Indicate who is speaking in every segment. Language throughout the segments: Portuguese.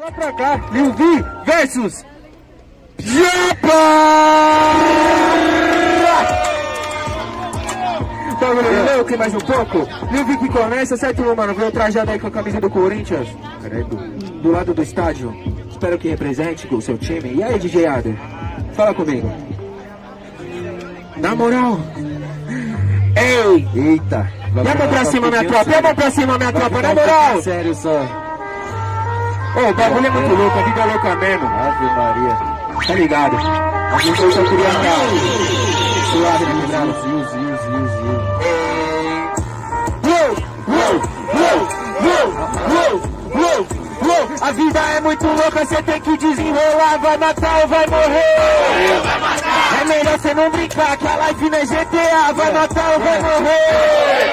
Speaker 1: Vamos pra cá, Lil V versus Japa! Bagulho que mais um pouco. Lil V que começa, certo, mano? Veio trajado aí com a camisa do Corinthians. Do lado do estádio. Espero que represente com o seu time. E aí, DJ Ader? Fala comigo. Na moral. Ei! Eita! E a mão pra cima, minha tropa! E a mão pra cima, minha tropa! Na moral!
Speaker 2: Sério só.
Speaker 1: Ô, o bagulho é muito louco, a vida é louca mesmo.
Speaker 2: Ave Maria.
Speaker 1: Tá ligado? A gente só queria estar suave, né, meu A vida é muito louca, cê tem que desenrolar. Vai matar ou vai morrer? É melhor cê não brincar, que a life não é GTA. Vai matar ou vai morrer?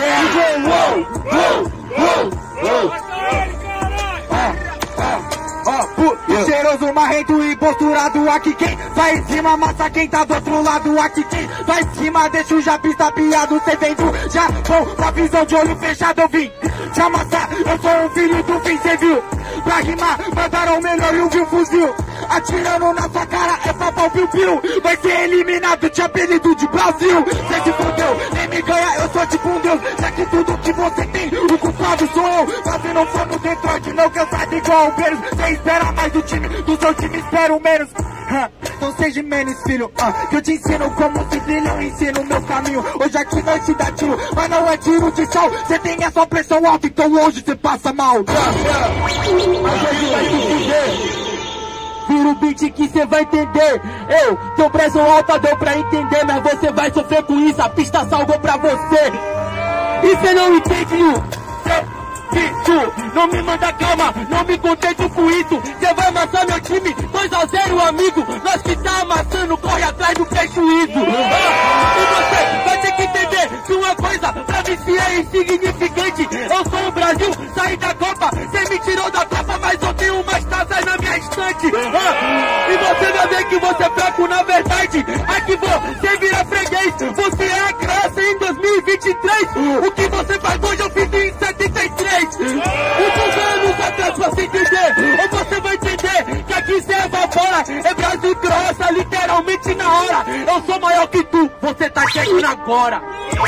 Speaker 1: Cheiroso, marrento e posturado. Aqui quem vai em cima mata quem tá do outro lado. Aqui quem vai em cima deixa o japista piado. Cê vem do Japão, com a visão de olho fechado eu vim te amassar. Eu sou um filho do fim, cê viu? Pra rimar, mandaram o melhor e o fuzil. Atirando na sua cara, é papau piu-piu. Vai ser eliminado, te apelido de Brasil. Cê se fudeu, nem me ganha, eu sou tipo um deus. Já que tudo que você tem, o culpado sou eu. Fazendo fogo Detroit, não cansado igual o Bears. Cê espera mais do time, do seu time espero menos. Não seja menos, filho, que eu te ensino como se brilha, eu ensino o meu caminho. Hoje aqui nós te dá tiro, mas não é tiro de sol. Cê tem a sua pressão alta, então hoje cê passa mal. Mas hoje vai se fuder. Vira o beat que cê vai entender. Eu, teu pressão alta deu pra entender, mas você vai sofrer com isso, a pista salgou pra você. E cê não entende, bicho, não me manda calma, não me contento com isso. Cê vai amassar meu time, 2-0, amigo. Nós que tá amassando, corre atrás do prejuízo. E você vai ter que entender que uma coisa pra mim se é insignificante. Eu sou o Brasil, saí da Copa, cê me tirou da Copa, mas eu tenho umas taças na minha estante. E você vai ver que você é fraco na verdade. Aqui você vira freguês, você é a graça em 2023. O que você faz hoje eu fiz em 73. Muitos anos atrás pra você entender. Ou você vai entender que aqui cê evapora. É Brasil grossa, literalmente na hora. Eu sou maior que tu, você tá chegando agora.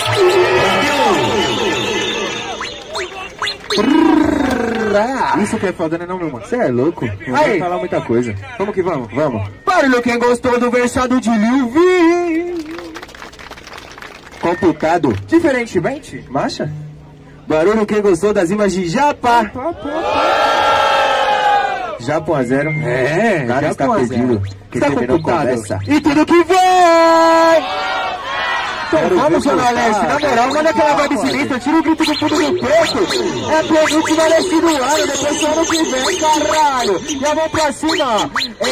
Speaker 1: Isso que é foda, né não, meu mano? Você é louco? Não vai falar muita coisa. Vamos que vamos, vamos. Barulho quem gostou do versado de Lil V. Computado. Diferentemente, marcha. Barulho quem gostou das rimas de Japa. Japa 1-0. É, cara está perdido. Está computado. E tudo que vai! Então vamos, Zona Leste, na moral, manda aquela vibe sinistra, tira o grito do fundo do peito. É penúltima leste do ano, depois só ano que vem, caralho. E a mão pra cima, ó.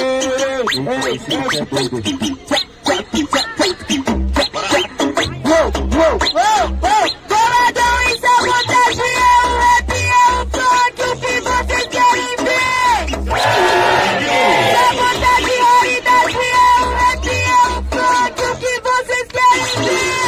Speaker 1: Coladão, isso acontece, é o rap, é o funk, o que vocês querem ver. Isso acontece, realidade, é o rap, é o funk, o que vocês querem ver.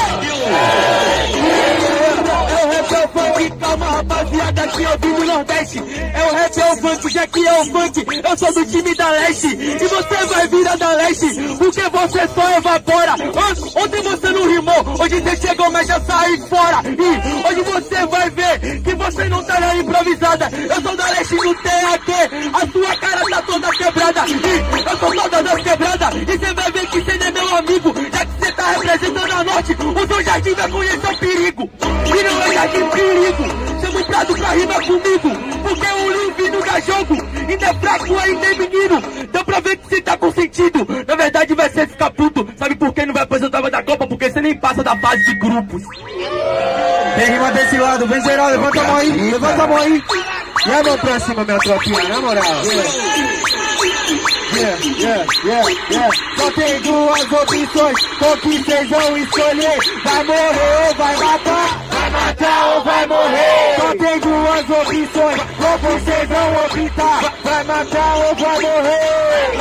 Speaker 1: É o rap, é o funk, calma rapaziada, aqui eu vim do Nordeste. É o rap, é o funk, já que é o funk, eu sou do time da Leste. E você vai virar da Leste, porque você só evapora. Ontem você não rimou, hoje você chegou, mas já saiu fora. E hoje você vai ver que você não tá na improvisada. Eu sou da Leste no TAT, a sua cara tá toda quebrada. E eu sou toda das quebradas, e você vai ver que você não é meu amigo. Já que você tá representando a Norte, o seu jardim vai conhecer o perigo. E não é jardim perigo. Chama o Prado pra rimar comigo, porque o Lil V não dá jogo. Ainda é fraco, ainda é menino. Dá pra ver que você tá com sentido. Na verdade vai ser ficar puto. Sabe por que não vai apresentar da Copa? Porque você nem passa da fase de grupos. Tem rima desse lado, vem geral, levanta a mão aí, levanta a mão aí. E a mão pra cima, minha tropinha, na moral. Só tem duas opções, qual que vocês vão escolher? Vai morrer ou vai matar? Vai matar ou vai morrer? Só tem duas opções, qual que vocês vão optar? Vai matar ou vai morrer?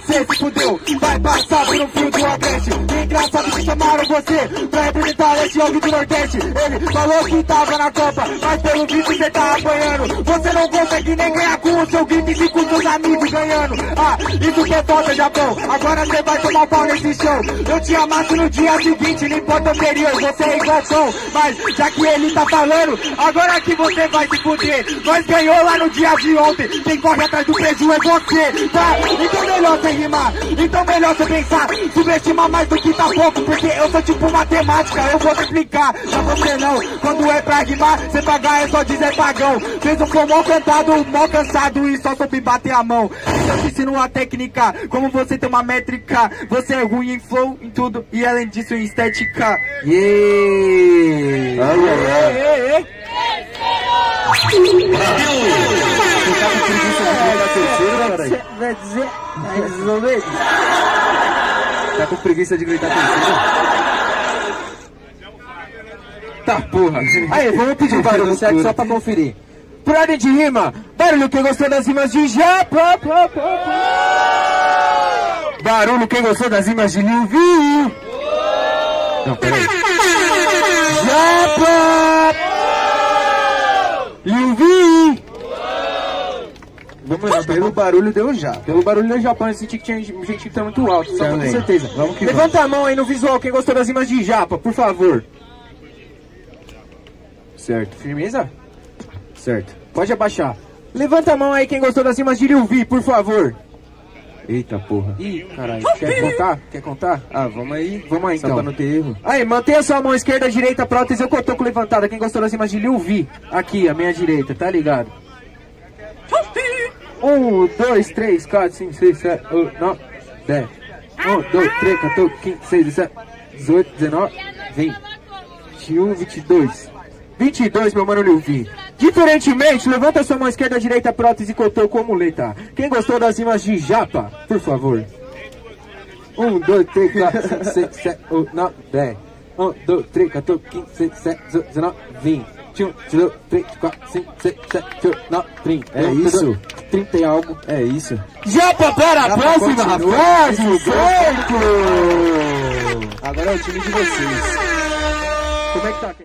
Speaker 1: cê se fudeu. Vai passar por um fio do agreste. Engraçado que chamaram você pra representar esse homem do Nordeste. Ele falou que tava na Copa, mas pelo visto cê tá apanhando. Você não consegue nem ganhar com o seu grito e com os seus amigos ganhando. Ah, isso que é foda, Japão. Agora cê vai tomar um pau nesse show. Eu te amasso no dia seguinte, não importa o anterior, você é igual som. Mas já que ele tá falando, agora que você vai se fuder. Nós ganhou lá no dia de ontem. Quem corre atrás do prejuízo é você, tá? Então melhor você rimar, então melhor você pensar. Subestima mais do que tá pouco, porque eu sou tipo matemática, eu vou te explicar. Já você não, quando é pra rimar, cê pagar é só dizer pagão. Fez um flow mal cantado, mal cansado e só soube bater a mão. Eu te ensino a técnica, como você tem uma métrica. Você é ruim em flow, em tudo, e além disso em estética. Yeah!
Speaker 2: Tá com preguiça de gritar terceiro? Tá porra. Aí, vamos pedir barulho, certo? Só pra conferir. Por ordem de rima, barulho quem gostou das rimas de Japa. Barulho quem gostou das rimas de Lil V. Não, peraí. Japa. Lil V. Vamos lá, pelo barulho deu já. Pelo barulho deu Japão, eu senti que tinha gente que tá muito alto, só com certeza. Vamos que levanta a mão aí no visual, quem gostou das rimas de Japa, por favor. Certo. Firmeza? Certo. Pode abaixar. Levanta a mão aí quem gostou das rimas de Lil V, por favor. Eita porra. Ih, caralho. Quer contar? Quer contar? Ah, vamos aí então. Só pra não ter erro. Aí, mantenha sua mão esquerda, direita, prótese, eu cotoco levantada. Quem gostou das rimas de Lil V, aqui, a minha direita, tá ligado? 1, 2, 3, 4, 5, 6, 7, 8, 9, 10. 1, 2, 3, 14, 15, 16, 17, 18, 19, 20, 21, 22. 22, meu mano Lil V. Diferentemente, levanta sua mão esquerda, direita, prótese, cotoco ou muleta. Quem gostou das rimas de Japa, por favor. 1, 2, 3, 4, 5, 6, 7, 8, 9, 10. 1, 2, 3, 14, 15, 16, 17, 18, 19, 20. 1, 2, 3, 4, 5, 6, 7, 8, 9, 30. É isso. 30 e algo. É isso. Japa para a próxima fase, certo? Agora é o time de vocês. Como é que tá?